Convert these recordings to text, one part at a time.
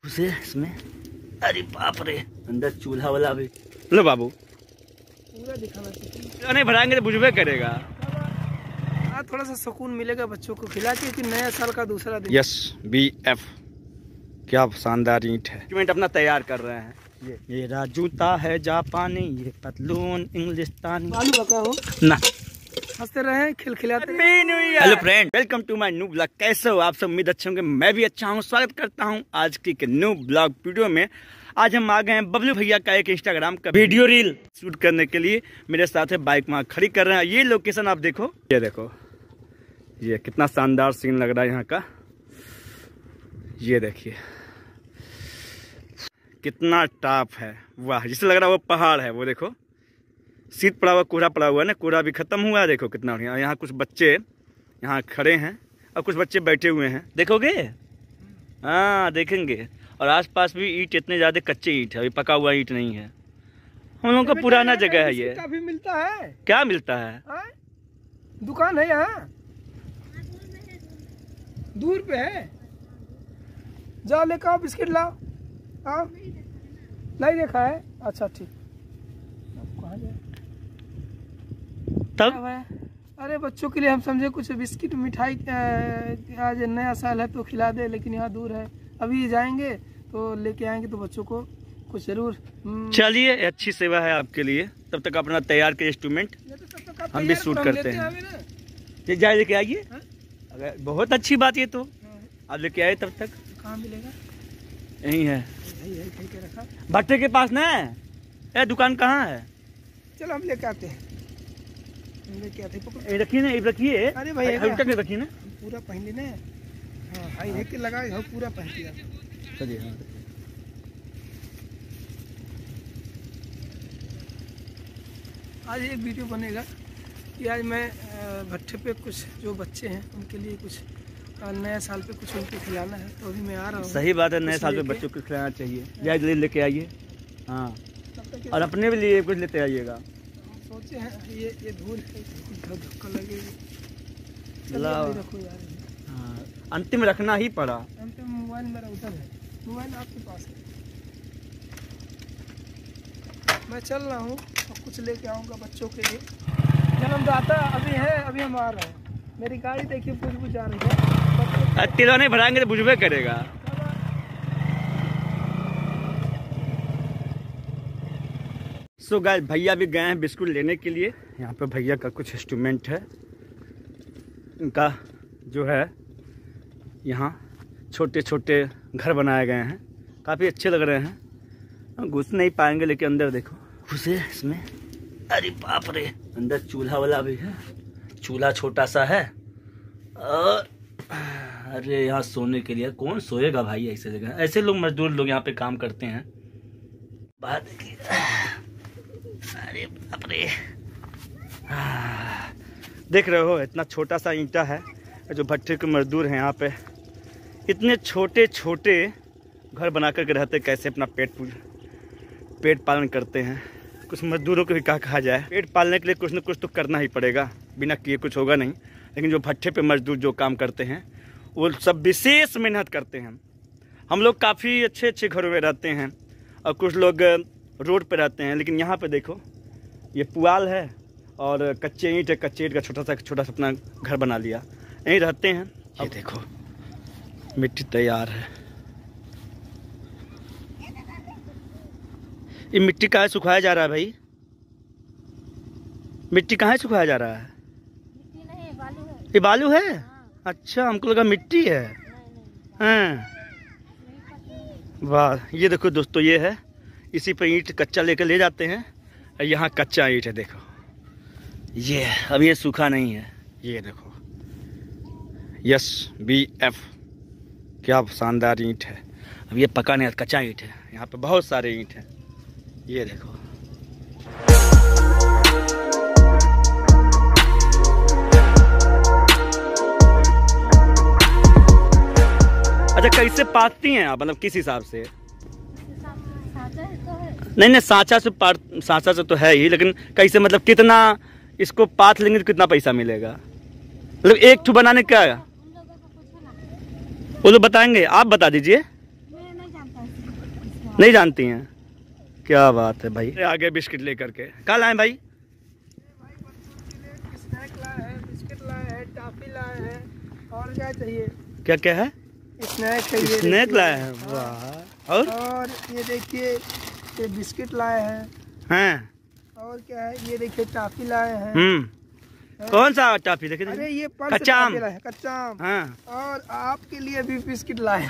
उसे इसमें, अरे बाप रे, अंदर चूल्हा वाला भी। लो बाबू, पूरा दिखाना चाहिए। नहीं भराएंगे तो बुझबे करेगा। थोड़ा सा सुकून मिलेगा बच्चों को खिला के कि नया साल का दूसरा दिन। यस BF, क्या शानदार ईंट है। डॉक्यूमेंट अपना तैयार कर रहे हैं। ये जूता है जापानी, ये पतलून इंग्लिस्तानी। बालू बका हो ना, हंसते रहे, खिलखिलाते रहे। Hello friend, welcome to my new blog. कैसे हो आप सब? उम्मीद अच्छे होंगे, मैं भी अच्छा हूँ। स्वागत करता हूँ आज की न्यू ब्लॉग वीडियो में। आज हम आ गए हैं बबलू भैया का एक इंस्टाग्राम का वीडियो रील शूट करने के लिए। मेरे साथ है, बाइक वहाँ खड़ी कर रहे हैं। ये लोकेशन आप देखो, ये देखो, ये कितना शानदार सीन लग रहा है यहाँ का। ये देखिए कितना टॉप है, वाह। जिसे लग रहा है वो पहाड़ है। वो देखो शीत पड़ा हुआ, कोहरा पड़ा हुआ है ना, कोहरा भी खत्म हुआ है। देखो कितना बढ़िया। यहाँ कुछ बच्चे यहाँ खड़े हैं और कुछ बच्चे बैठे हुए हैं। देखोगे? हाँ देखेंगे। और आसपास भी ईंट, इतने ज़्यादा कच्चे ईंट है, अभी पका हुआ ईंट नहीं है। हम लोगों का पुराना जगह है ये। काफी मिलता है। क्या मिलता है? दुकान है यहाँ, दूर पे है। जाओ लेकर आओ, बिस्किट लाओ। हाँ नहीं देखा है, अच्छा ठीक। कहाँ जाए तब? अरे बच्चों के लिए हम समझे कुछ बिस्किट मिठाई, आज नया साल है तो खिला दे, लेकिन यहाँ दूर है। अभी जाएंगे तो लेके आएंगे तो बच्चों को कुछ जरूर। चलिए, अच्छी सेवा है आपके लिए। तब तक अपना तैयार के इंस्ट्रूमेंट हम भी शूट करते हैं। जाए लेके आइए। अगर बहुत अच्छी बात ये तो आप लेके आए। तब तक कहाँ मिलेगा? यही है भट्टे के पास ना है। दुकान कहाँ है? चलो हम लेके आते हैं, लेके आते हैं। रखिए ना, रखिए। अरे भाई रखिए ना, पूरा पहन लेना। हाँ हाई के लगा पूरा पहन लिया। चलिए। हाँ आज एक वीडियो बनेगा कि आज मैं भट्टे पे कुछ जो बच्चे हैं उनके लिए कुछ नया साल पे कुछ उनको खिलाना है, तो अभी मैं आ रहा हूँ। सही बात है, नए साल पे बच्चों को खिलाना चाहिए। जाए जल्दी लेके आइए। हाँ, और अपने भी लिए कुछ लेते आइएगा। सोचे हैं ये धूल धक्का लगेगी। रखो यार। हाँ, अंतिम रखना ही पड़ा। अंतिम मोबाइल मेरा उधर है, मोबाइल आपके पास है। मैं चल रहा हूँ और कुछ लेके आऊँगा बच्चों के लिए। जन्मदाता अभी है, अभी हम आ रहे हैं। मेरी गाड़ी देखिए पूछ जा रही है। तिलवा नहीं भराएंगे तो बुझबे करेगा। सो गाइस, भैया भी गए हैं बिस्कुट लेने के लिए। यहाँ पे भैया का कुछ इंस्ट्रूमेंट है। इनका जो है यहाँ छोटे छोटे घर बनाए गए हैं, काफ़ी अच्छे लग रहे हैं। हम घुस नहीं पाएंगे, लेकिन अंदर देखो, घुसे इसमें, अरे बाप रे, अंदर चूल्हा वाला भी है। चूल्हा छोटा सा है। और अरे यहाँ सोने के लिए कौन सोएगा भाई ऐसे जगह? ऐसे लोग, मजदूर लोग यहाँ पे काम करते हैं। बात अरे बाप रे, देख रहे हो इतना छोटा सा ईंटा है। जो भट्टे के मजदूर हैं यहाँ पे, इतने छोटे छोटे घर बना करके रहते, कैसे अपना पेट पालन करते हैं। कुछ मजदूरों को भी कहा जाए, पेट पालने के लिए कुछ न कुछ तो करना ही पड़ेगा, बिना किए कुछ होगा नहीं। लेकिन जो भट्टे पे मजदूर जो काम करते हैं, वो सब विशेष मेहनत करते हैं। हम लोग काफ़ी अच्छे अच्छे घरों में रहते हैं और कुछ लोग रोड पे रहते हैं, लेकिन यहाँ पे देखो ये पुआल है और कच्चे ईंट है। कच्चे ईंट का छोटा सा अपना घर बना लिया, यहीं रहते हैं। ये देखो मिट्टी तैयार है। ये मिट्टी कहाँ सुखाया जा रहा है भाई? मिट्टी कहाँ सुखाया जा रहा है? मिट्टी नहीं, बालू है। ये बालू है? हाँ। अच्छा, हमको लगा मिट्टी है। हाँ वाह, ये देखो दोस्तों, ये है, इसी पे ईंट कच्चा लेकर ले जाते हैं। यहाँ कच्चा ईंट है, देखो ये, अब ये सूखा नहीं है। ये देखो, यस BF, क्या शानदार ईंट है। अब ये पका नहीं, कच्चा ईंट है। यहाँ पे बहुत सारे ईंट हैं, ये देखो। अच्छा, कैसे पाथती हैं आप? मतलब किस हिसाब से? नहीं, सांचा से तो है ही, लेकिन कैसे, मतलब कितना इसको पाथ लेंगे तो कितना पैसा मिलेगा? मतलब एक ठू बनाने का? वो लोग बताएंगे, आप बता दीजिए। नहीं जानती हैं? क्या बात है भाई। आगे बिस्किट लेकर के कहाँ लाए भाई? स्नैक लाए हैं, बिस्किट लाए हैं, टॉफी लाए हैं, और क्या चाहिए? क्या क्या है? स्नैक चाहिए। स्नैक लाए हैं, वाह। और ये देखिए, ये बिस्किट लाए हैं। हैं? और क्या है? ये देखिए टॉफी लाए हैं। कौन सा टॉफी? देखिए अरे ये कच्चा आम। कच्चा आम। हाँ। और आपके लिए भी बिस्किट लाए।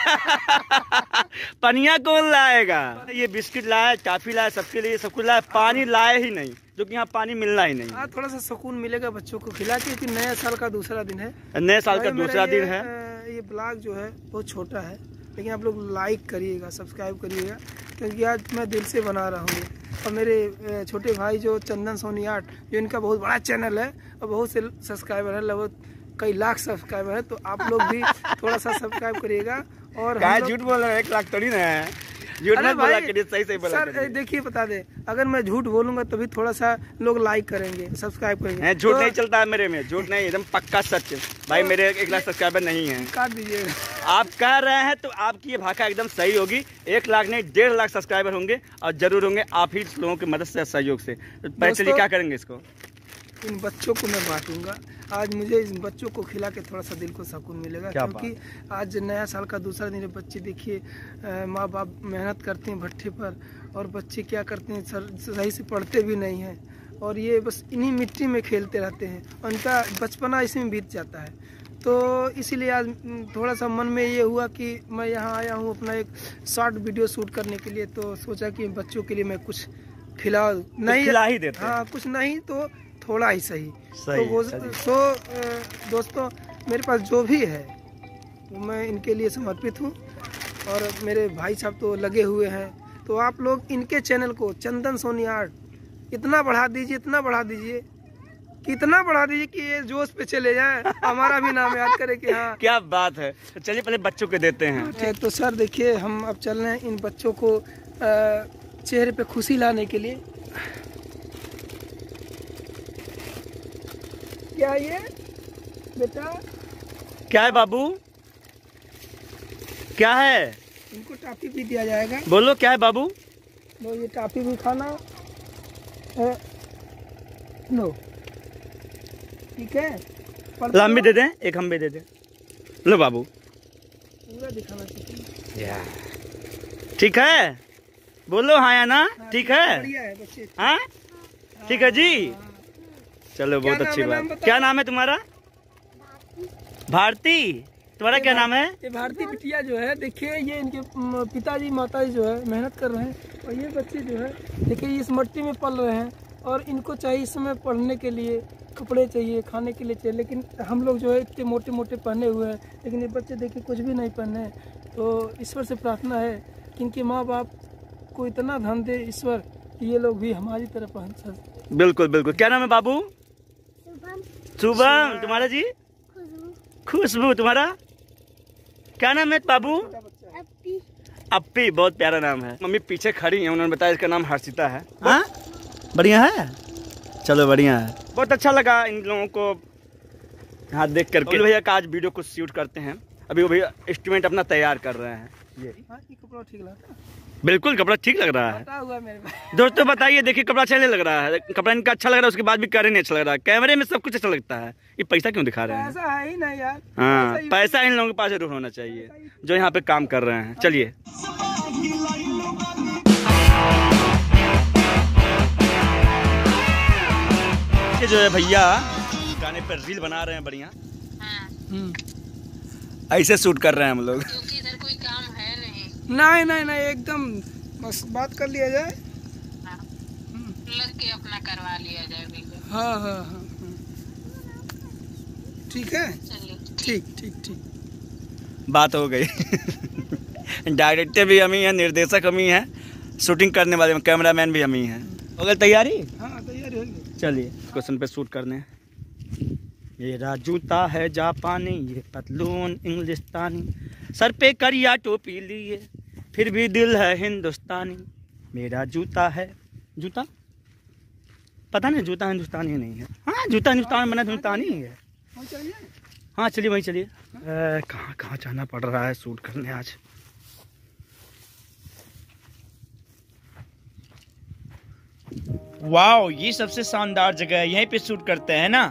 पनिया कौन लाएगा? ये बिस्किट लाया, टॉफी लाया, सबके लिए सब कुछ लाया, पानी लाए ही नहीं, जो कि यहाँ पानी मिलना ही नहीं। हाँ, थोड़ा सा सुकून मिलेगा बच्चों को खिला के, कि नए साल का दूसरा दिन है। नए साल का दूसरा दिन है। ये ब्लॉग जो है बहुत छोटा है, लेकिन आप लोग लाइक करिएगा, सब्सक्राइब करिएगा, क्योंकि आज मैं दिल से बना रहा हूँ। और मेरे छोटे भाई जो चंदन सोनी आर्ट, जो इनका बहुत बड़ा चैनल है और बहुत से सब्सक्राइबर है, लगभग कई लाख सब्सक्राइबर है, तो आप लोग भी थोड़ा सा सब्सक्राइब करिएगा। और झूठ बोल रहे हैं, 1 लाख थोड़ी ना है, झूठ मत बोला करिए, सही बोला सर। देखिए बता दे, अगर मैं झूठ बोलूंगा तभी थोड़ा सा लोग लाइक करेंगे, सब्सक्राइब करेंगे। झूठ नहीं चलता है मेरे में, झूठ नहीं, एकदम पक्का सच भाई। मेरे 1 लाख सब्सक्राइबर नहीं है। काट दीजिएगा। आप कह रहे हैं तो आपकी ये भाषा एकदम सही होगी। 1 लाख नहीं, 1.5 लाख सब्सक्राइबर होंगे, और जरूर होंगे आप ही लोगों की मदद से, सहयोग से। तो पैसे क्या करेंगे इसको? इन बच्चों को मैं बांटूंगा। आज मुझे इन बच्चों को खिला के थोड़ा सा दिल को सुकून मिलेगा, क्योंकि आज नया साल का दूसरा दिन है। बच्चे देखिए, माँ बाप मेहनत करते हैं भट्ठे पर, और बच्चे क्या करते हैं, सही से पढ़ते भी नहीं हैं, और ये बस इन्हीं मिट्टी में खेलते रहते हैं, उनका बचपना इसी में बीत जाता है। तो इसीलिए आज थोड़ा सा मन में ये हुआ कि मैं यहाँ आया हूँ अपना एक शॉर्ट वीडियो शूट करने के लिए। तो सोचा कि बच्चों के लिए मैं कुछ खिला नहीं, खिला ही देते हैं। हाँ, कुछ नहीं तो थोड़ा ही सही। तो दोस्तों, मेरे पास जो भी है वो मैं इनके लिए समर्पित हूँ, और मेरे भाई साहब तो लगे हुए हैं। तो आप लोग इनके चैनल को, चंदन सोनी आर्ट, इतना बढ़ा दीजिए, इतना बढ़ा दीजिए, कितना बढ़ा दीजिए कि ये जोश पे चले जाए, हमारा भी नाम याद करे कि हाँ क्या बात है। तो चलिए पहले बच्चों को देते हैं। तो सर देखिए, हम अब चल रहे हैं इन बच्चों को चेहरे पे खुशी लाने के लिए। क्या ये बेटा? क्या है बाबू? क्या है? इनको टॉफी भी दिया जाएगा। बोलो क्या है बाबू? लो, ये टॉफी भी खाना। लो, ठीक है। हम भी दे दें, एक हम भी दे दें। लो बाबू, पूरा दिखाना चाहिए। ठीक है, बोलो हाँ या ना? ठीक है, बढ़िया है बच्चे। हाँ ठीक है जी। चलो बहुत अच्छी बात। क्या नाम है तुम्हारा? भारती। तुम्हारा क्या नाम है? ये भारती बिटिया जो है, देखिए ये इनके पिताजी माताजी जो है मेहनत कर रहे हैं, और ये बच्चे जो है देखिए इस मिट्टी में पल रहे हैं, और इनको चाहिए इस समय पढ़ने के लिए कपड़े चाहिए, खाने के लिए चाहिए, लेकिन हम लोग जो है इतने मोटे मोटे पहने हुए हैं, लेकिन ये बच्चे देखिए कुछ भी नहीं पहने हैं। तो ईश्वर से प्रार्थना है कि इनके माँ बाप को इतना धन दे ईश्वर कि ये लोग भी हमारी तरफ पहन सके। बिल्कुल बिल्कुल। क्या नाम है बाबू? शुभम। तुम्हारा जी? खुशबू। तुम्हारा क्या नाम है बाबू? अप्पी। अप्पी, बहुत प्यारा नाम है। मम्मी पीछे खड़ी है, उन्होंने बताया इसका नाम हर्षिता है। हाँ, बढ़िया है। चलो बढ़िया है, बहुत अच्छा लगा इन लोगों को यहाँ देख करके। भैया का आज वीडियो को शूट करते हैं। अभी वो भैया इंस्ट्रूमेंट अपना तैयार कर रहे हैं। ये कपड़ा ठीक लगा? बिल्कुल, कपड़ा ठीक लग रहा है। हुआ मेरे पास। दोस्तों बताइए, देखिए कपड़ा अच्छा नहीं लग रहा है, कपड़ा इनका अच्छा लग रहा है, उसके बाद भी करे नहीं अच्छा लग रहा है। कैमरे में सब कुछ अच्छा लगता है, ये पैसा क्यों दिखा रहे हैं? पैसा है ही नहीं यार। हाँ, पैसा इन लोगों के पास जरूर होना चाहिए जो यहाँ पे काम कर रहे हैं। चलिए, ये जो है भैया गाने पर रील बना रहे हैं बढ़िया। ऐसे शूट कर रहे हैं हम लोग, क्योंकि इधर कोई काम है नहीं। नहीं नहीं नहीं, एकदम बस बात कर लिया जाए, लग के अपना करवा लिया जाए वीडियो। हाँ हाँ हाँ, ठीक है। चलिए, ठीक ठीक ठीक, बात हो गई। डायरेक्टर भी हम ही हैं, निर्देशक हम ही हैं, शूटिंग करने वाले कैमरामैन भी हम ही हैं। हो गई तैयारी? हाँ तैयारी हो गई। चलिए क्वेश्चन पे शूट करने। मेरा जूता है जापानी, ये पतलून इंग्लिस्तानी, सर पे करिया टोपी लिए, फिर भी दिल है हिंदुस्तानी। मेरा जूता है, जूता पता नहीं, जूता हिंदुस्तानी नहीं है। हाँ, जूता हिंदुस्तान बना हिंदुस्तानी ही है। हाँ चलिए वहीं चलिए। कहाँ कहाँ जाना पड़ रहा है शूट करने आज। वाओ, ये सबसे शानदार जगह है, यहीं पे शूट करते हैं ना।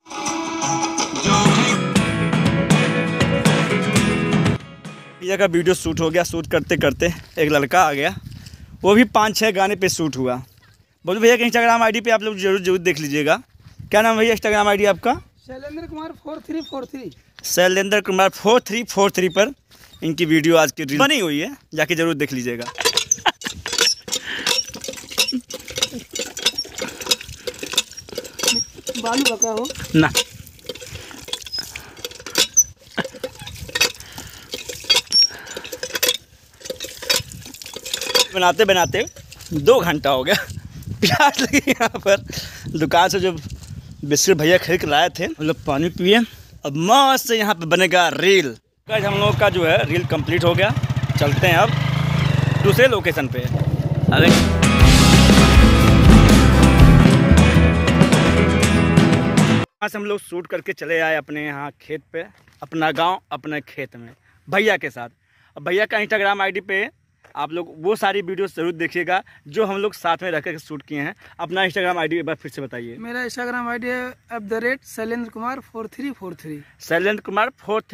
ये जगह वीडियो शूट हो गया। शूट करते करते एक लड़का आ गया, वो भी 5-6 गाने पे शूट हुआ। बोलो भैया कि इंस्टाग्राम आईडी पे आप लोग जरूर देख लीजिएगा। क्या नाम है भैया इंस्टाग्राम आईडी आपका? शैलेंद्र कुमार 4343। शैलेंद्र कुमार 4343 पर इनकी वीडियो आज की रील बनी हुई है, जाके जरूर देख लीजिएगा। बालू बका हो ना, बनाते बनाते 2 घंटा हो गया। प्यास लगी यहाँ पर। दुकान से जो बिस्किट भैया खरीद के लाए थे, हम लोग पानी पिए। अब मस्त से यहाँ पे बनेगा रील। गाइस हम लोग का जो है रील कंप्लीट हो गया। चलते हैं अब दूसरे लोकेशन पे। अरे यहाँ से हम लोग शूट करके चले आए अपने यहाँ खेत पे, अपना गांव अपने खेत में भैया के साथ। अब भैया का इंस्टाग्राम आईडी पे आप लोग वो सारी वीडियो जरूर देखिएगा जो हम लोग साथ में रह कर शूट किए हैं। अपना इंस्टाग्राम आईडी एक बार फिर से बताइए। मेरा इंस्टाग्राम आईडी है @शैलेंद्र कुमार 4343। शैलेंद्र कुमार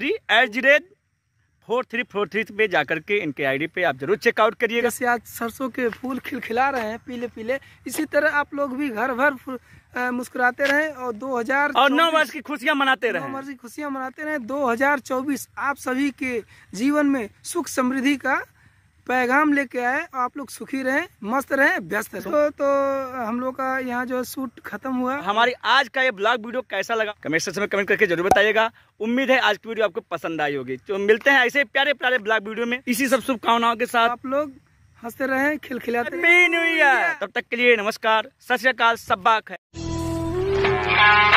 43 पे जाकर के इनके आईडी पे आप जरूर चेकआउट करिएगा। जैसे आज सरसों के फूल खिलखिला रहे हैं पीले पीले, इसी तरह आप लोग भी घर भर मुस्कुराते रहें और 2000 और 9 वर्ष की खुशियां मनाते रहें। 9 वर्ष की खुशियां मनाते रहें। 2024 आप सभी के जीवन में सुख समृद्धि का पैगाम लेके आए और आप लोग सुखी रहें, मस्त रहें, व्यस्त रहें। तो हम लोग का यहाँ जो शूट खत्म हुआ। हमारी आज का ये ब्लॉग वीडियो कैसा लगा कमेंट सेक्शन में कमेंट करके जरूर बताइएगा। उम्मीद है आज की वीडियो आपको पसंद आई होगी। तो मिलते हैं ऐसे प्यारे प्यारे ब्लॉग वीडियो में इसी सब शुभकामनाओं के साथ। आप लोग हंसते रहें, खिलखिलाते रहें। Happy new year. तब तक के लिए नमस्कार, सत श्री अकाल, सब बाक है।